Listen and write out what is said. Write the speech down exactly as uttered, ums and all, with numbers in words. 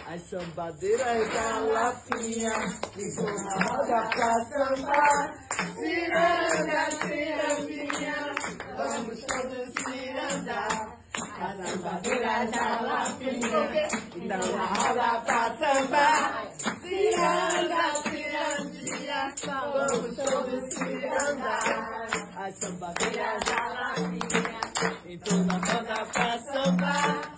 As sambadeiras da Lapinha ficam na roda pra sambar. Ciranda, cirandinha, vamos todos cirandar. As sambadeiras da Lapinha ficam na roda pra sambar. Ciranda, cirandinha, vamos todos cirandar. As sambadeiras da Lapinha ficam na roda pra sambar.